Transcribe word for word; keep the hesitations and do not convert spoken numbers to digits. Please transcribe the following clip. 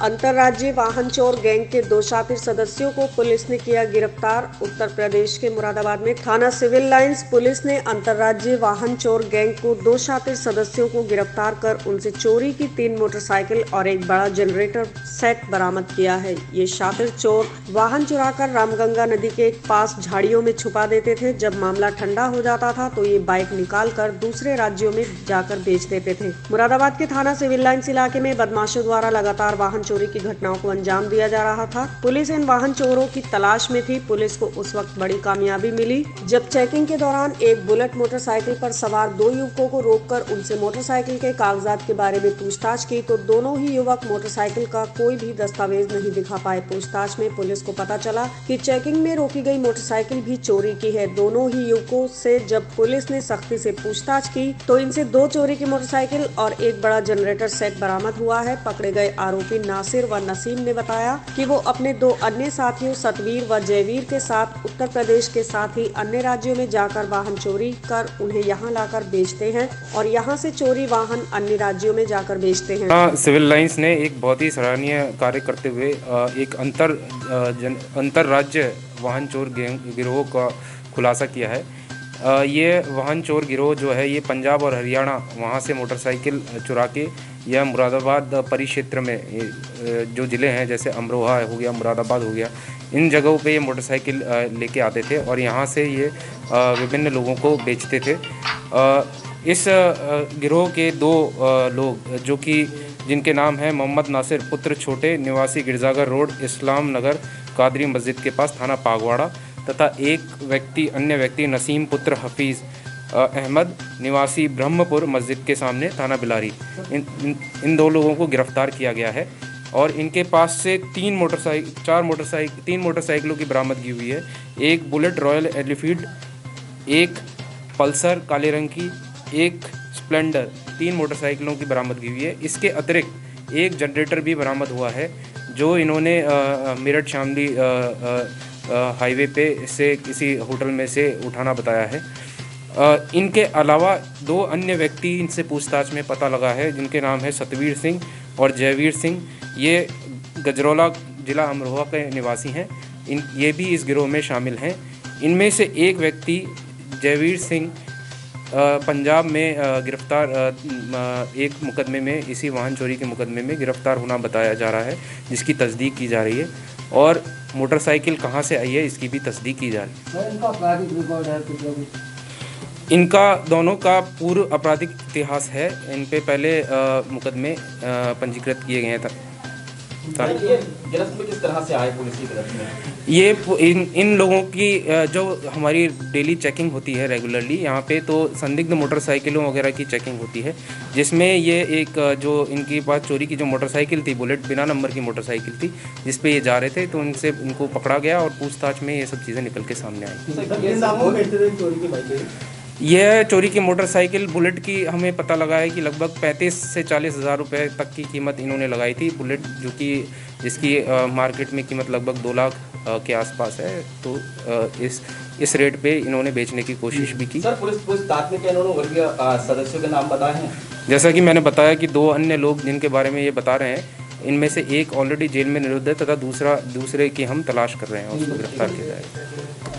अंतर्राज्यीय वाहन चोर गैंग के दो शातिर सदस्यों को पुलिस ने किया गिरफ्तार। उत्तर प्रदेश के मुरादाबाद में थाना सिविल लाइंस पुलिस ने अंतर्राज्यीय वाहन चोर गैंग को दो शातिर सदस्यों को गिरफ्तार कर उनसे चोरी की तीन मोटरसाइकिल और एक बड़ा जनरेटर सेट बरामद किया है। ये शातिर चोर वाहन चुराकर रामगंगा नदी के पास झाड़ियों में छुपा देते थे। जब मामला ठंडा हो जाता था तो ये बाइक निकाल कर दूसरे राज्यों में जाकर बेच देते थे। मुरादाबाद के थाना सिविल लाइंस इलाके में बदमाशों द्वारा लगातार वाहन चोरी की घटनाओं को अंजाम दिया जा रहा था। पुलिस इन वाहन चोरों की तलाश में थी। पुलिस को उस वक्त बड़ी कामयाबी मिली जब चेकिंग के दौरान एक बुलेट मोटरसाइकिल पर सवार दो युवकों को रोककर उनसे मोटरसाइकिल के कागजात के बारे में पूछताछ की तो दोनों ही युवक मोटरसाइकिल का कोई भी दस्तावेज नहीं दिखा पाए। पूछताछ में पुलिस को पता चला कि चेकिंग में रोकी गई मोटरसाइकिल भी चोरी की है। दोनों ही युवकों से जब पुलिस ने सख्ती से पूछताछ की तो इनसे दो चोरी की मोटरसाइकिल और एक बड़ा जनरेटर सेट बरामद हुआ है। पकड़े गए आरोपी नासिर व नसीम ने बताया कि वो अपने दो अन्य साथियों सतवीर व जयवीर के साथ उत्तर प्रदेश के साथ ही अन्य राज्यों में जाकर वाहन चोरी कर उन्हें यहाँ लाकर बेचते हैं और यहाँ से चोरी वाहन अन्य राज्यों में जाकर बेचते हैं। सिविल लाइंस ने एक बहुत ही सराहनीय कार्य करते हुए एक अंतर अंतर राज्य वाहन चोर गिरोह का खुलासा किया है। ये वाहन चोर गिरोह जो है ये पंजाब और हरियाणा वहाँ से मोटरसाइकिल चुरा के या मुरादाबाद परिक्षेत्र में जो ज़िले हैं जैसे अमरोहा हो गया, मुरादाबाद हो गया, इन जगहों पे ये मोटरसाइकिल लेके आते थे और यहाँ से ये विभिन्न लोगों को बेचते थे। इस गिरोह के दो लोग जो कि जिनके नाम हैं मोहम्मद नासिर पुत्र छोटे निवासी गिरजागर रोड इस्लाम नगर कादरी मस्जिद के पास थाना पागवाड़ा तथा एक व्यक्ति अन्य व्यक्ति नसीम पुत्र हफीज़ अहमद निवासी ब्रह्मपुर मस्जिद के सामने थाना बिलारी, इन, इन इन दो लोगों को गिरफ्तार किया गया है और इनके पास से तीन मोटरसाइकिल चार मोटरसाइकिल तीन मोटरसाइकिलों की बरामदगी हुई है। एक बुलेट रॉयल एनफील्ड, एक पल्सर काले रंग की, एक स्प्लेंडर, तीन मोटरसाइकिलों की बरामदगी हुई है। इसके अतिरिक्त एक जनरेटर भी बरामद हुआ है जो इन्होंने मेरठ शामली हाईवे पे से किसी होटल में से उठाना बताया है। आ, इनके अलावा दो अन्य व्यक्ति इनसे पूछताछ में पता लगा है जिनके नाम है सतवीर सिंह और जयवीर सिंह। ये गजरौला जिला अमरोहा के निवासी हैं। इन ये भी इस गिरोह में शामिल हैं। इनमें से एक व्यक्ति जयवीर सिंह पंजाब में गिरफ्तार एक मुकदमे में इसी वाहन चोरी के मुकदमे में गिरफ्तार होना बताया जा रहा है जिसकी तस्दीक की जा रही है और मोटरसाइकिल कहाँ से आई है इसकी भी तस्दीक की जा रही है। इनका आपराधिक रिकॉर्ड है कुछ? इनका दोनों का पूर्व आपराधिक इतिहास है। इन पे पहले मुकदमे पंजीकृत किए गए थे। ये गिरफ्त में किस तरह से आए पुलिस की गिरफ्त में? ये इन इन लोगों की जो हमारी डेली चेकिंग होती है रेगुलरली यहाँ पे, तो संदिग्ध मोटरसाइकिलों वगैरह की चेकिंग होती है जिसमें ये एक जो इनकी पास चोरी की जो मोटरसाइकिल थी बुलेट बिना नंबर की मोटरसाइकिल थी जिस पे ये जा रहे थे तो इनसे इनको पकड़ा गया और पूछताछ में ये सब चीज़ें निकल के सामने आई। यह चोरी की मोटरसाइकिल बुलेट की हमें पता लगा है कि लगभग पैंतीस से चालीस हज़ार रुपये तक की कीमत इन्होंने लगाई थी। बुलेट जो कि जिसकी आ, मार्केट में कीमत लगभग दो लाख आ, के आसपास है, तो आ, इस इस रेट पे इन्होंने बेचने की कोशिश भी की। सर पुलिस पूछताछ में क्या इन्होंने वर्गीय सदस्यों के नाम बताए हैं? जैसा कि मैंने बताया कि दो अन्य लोग जिनके बारे में ये बता रहे हैं इनमें से एक ऑलरेडी जेल में निरुद्ध है तथा दूसरा दूसरे की हम तलाश कर रहे हैं, उसको गिरफ्तार किया जाएगा।